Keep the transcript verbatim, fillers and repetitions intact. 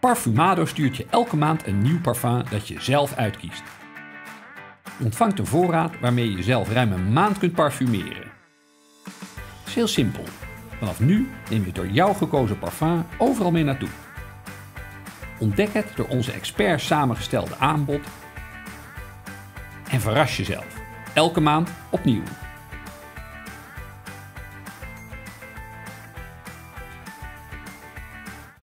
Parfumado stuurt je elke maand een nieuw parfum dat je zelf uitkiest. Je ontvangt een voorraad waarmee je jezelf ruim een maand kunt parfumeren. Het is heel simpel. Vanaf nu neem je het door jou gekozen parfum overal mee naartoe. Ontdek het door onze experts samengestelde aanbod en verras jezelf. Elke maand opnieuw.